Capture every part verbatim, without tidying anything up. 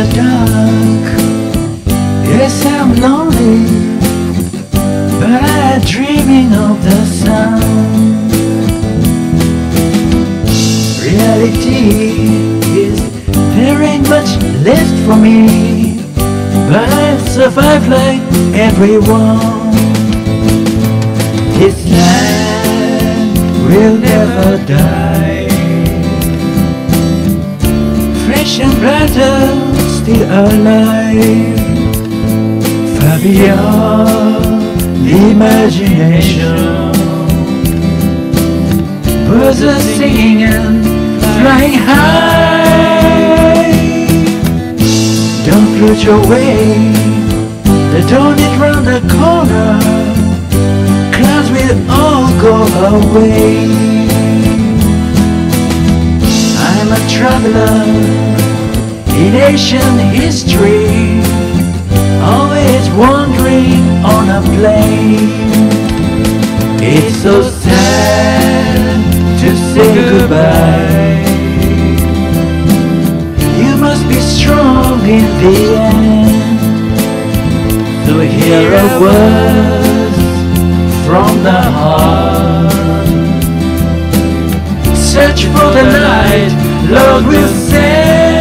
the dark. Yes, I'm lonely, but I'm dreaming of the sun. Reality is there ain't much left for me, but I'll survive like everyone. This land will never die. Fresh and brighter, still alive. Far beyond the imagination. Birds are singing and flying high. Don't lose your way, the dawn is round the corner. Clouds will all go away. I'm a traveler in ancient history, always wandering on a plane. It's so sad to say goodbye. You must be strong in the end. So hear a word from the heart. Search for the light, Lord will send.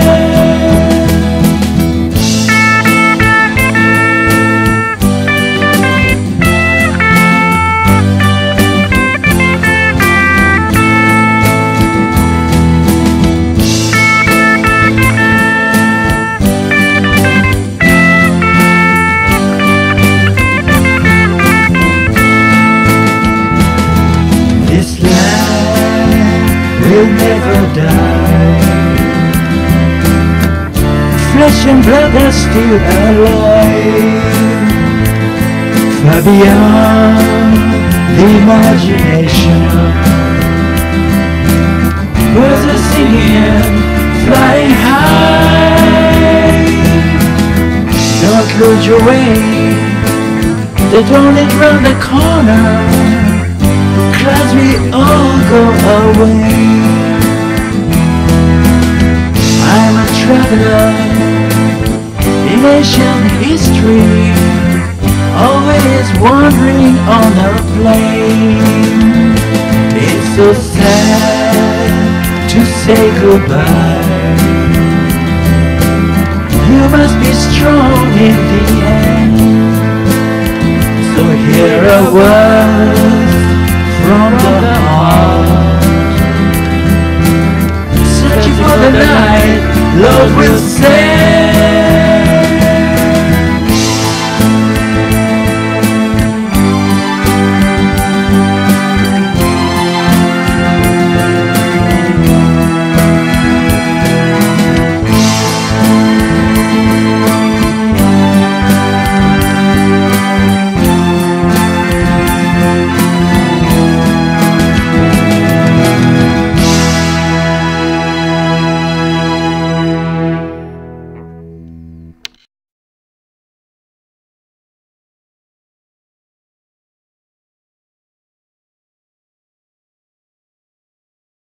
Will never die. Flesh and blood are still alive. Far beyond the imagination. Birds are singing and flying high. Don't lose your way, the dawn is round the corner. Clouds will all go away. I'm a traveler in ancient history, always wandering on a plane. It's so sad to say goodbye. You must be strong in the end. So hear a word